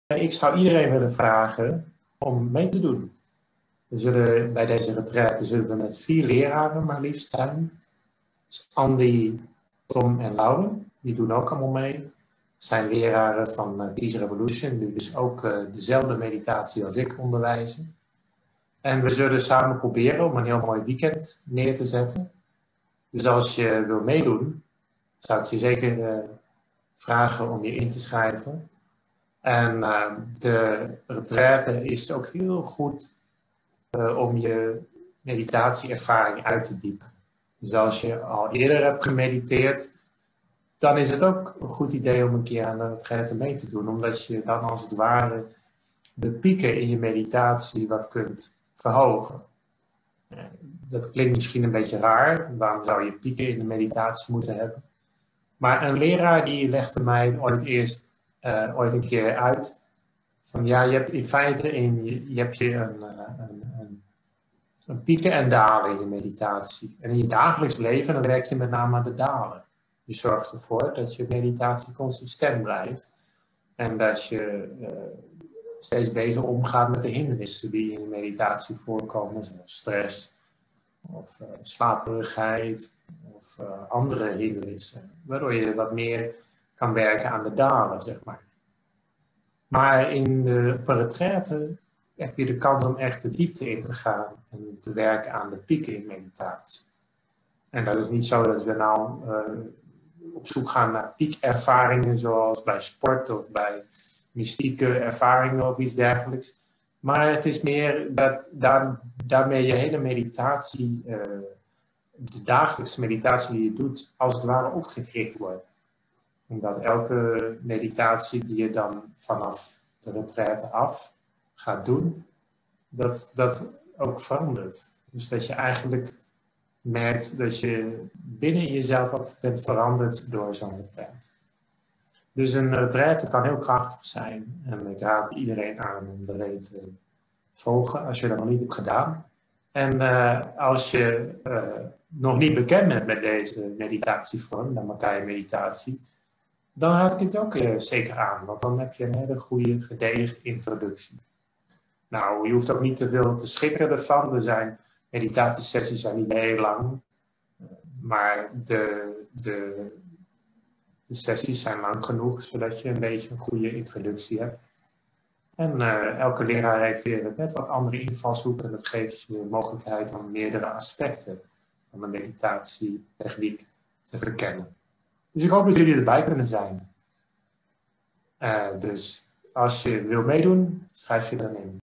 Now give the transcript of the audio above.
Ik zou iedereen willen vragen om mee te doen. Bij deze retraite zullen we met 4 leraren maar liefst zijn. Dus Andy, Tom en Lauren, die doen ook allemaal mee. Het zijn leraren van Peace Revolution, die dus ook dezelfde meditatie als ik onderwijzen. En we zullen samen proberen om een heel mooi weekend neer te zetten. Dus als je wil meedoen, zou ik je zeker vragen om je in te schrijven. En de retraite is ook heel goed om je meditatieervaring uit te diepen. Dus als je al eerder hebt gemediteerd, dan is het ook een goed idee om een keer aan de retraite mee te doen. Omdat je dan als het ware de pieken in je meditatie wat kunt verhogen. Dat klinkt misschien een beetje raar. Waarom zou je pieken in de meditatie moeten hebben? Maar een leraar die legde mij ooit een keer uit. Van ja, je hebt in feite een pieken en dalen in je meditatie. En in je dagelijks leven dan werk je met name aan de dalen. Je zorgt ervoor dat je meditatie consistent blijft. En dat je steeds beter omgaat met de hindernissen die in je meditatie voorkomen. Zoals stress of slaperigheid of andere hindernissen. Waardoor je wat meer kan werken aan de dalen, zeg maar. Maar op een retraite heb je de kans om echt de diepte in te gaan en te werken aan de pieken in meditatie. En dat is niet zo dat we nou op zoek gaan naar piekervaringen zoals bij sport of bij mystieke ervaringen of iets dergelijks. Maar het is meer dat daarmee je hele meditatie, de dagelijkse meditatie die je doet, als het ware opgekrikt wordt. Omdat elke meditatie die je dan vanaf de retraite af gaat doen, dat ook verandert. Dus dat je eigenlijk merkt dat je binnen jezelf ook bent veranderd door zo'n retraite. Dus een retraite kan heel krachtig zijn. En ik raad iedereen aan om de reet te volgen als je dat nog niet hebt gedaan. En als je nog niet bekend bent met deze meditatievorm, de Makai meditatie, dan raad ik het ook zeker aan. Want dan heb je een hele goede, gedegen introductie. Nou, je hoeft ook niet te veel te schrikken ervan. Meditatiesessies zijn niet heel lang. Maar de sessies zijn lang genoeg, zodat je een beetje een goede introductie hebt. En elke leraar heeft weer net wat andere invalshoeken. En dat geeft je de mogelijkheid om meerdere aspecten van de meditatietechniek te verkennen. Dus ik hoop dat jullie erbij kunnen zijn. Dus als je wil meedoen, schrijf je dan in.